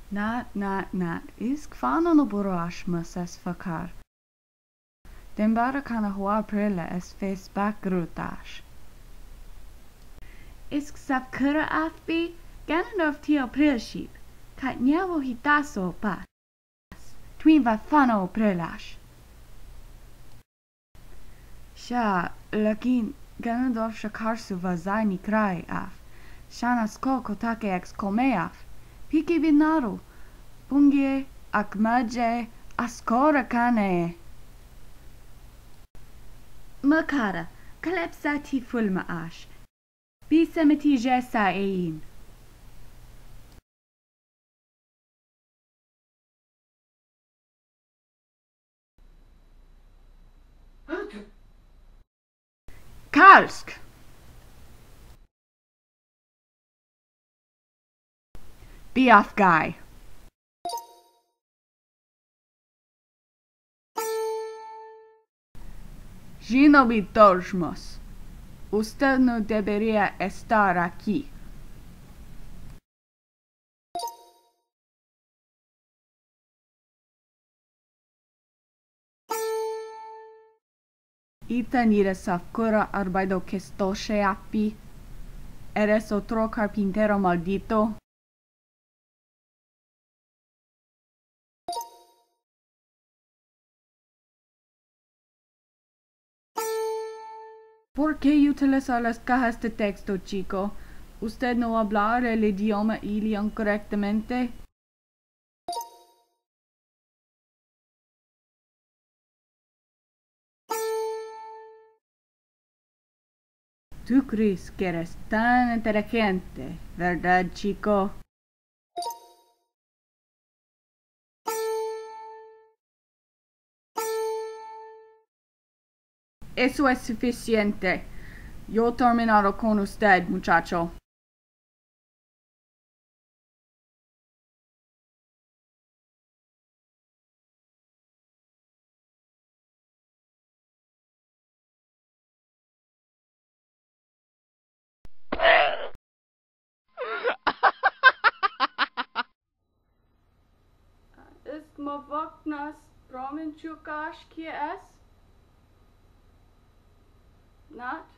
Nat. Is kwana no burash mas es fakar. Den bara kana hua prilla es fes bakrutash. Isk sapkura afbi, gananof tio prilship. Kat nyavo hitaso pas. Twin va fano prillash. Sha, lakin ganadov shakarsu vazani krai af. Shana sko kotake ex komeaf. Piki vinaru. Pungie akmaje askora kane. Makara, kalepsati fulma ash. Bisemiti jesa ein. Kalsk! Biaf guy. Gino Vitorjmos. Usted no debería estar aquí. Itanira safkura arbaido que stoshe api. Eres otro carpintero maldito. ¿Por qué utilizar las cajas de texto, chico? ¿Usted no habla el idioma ilion correctamente? Tú crees que eres tan inteligente, ¿verdad, chico? Eso es suficiente. Yo he terminado con usted, muchacho. Ist Mavoknas Bromenchukash kia es? Not?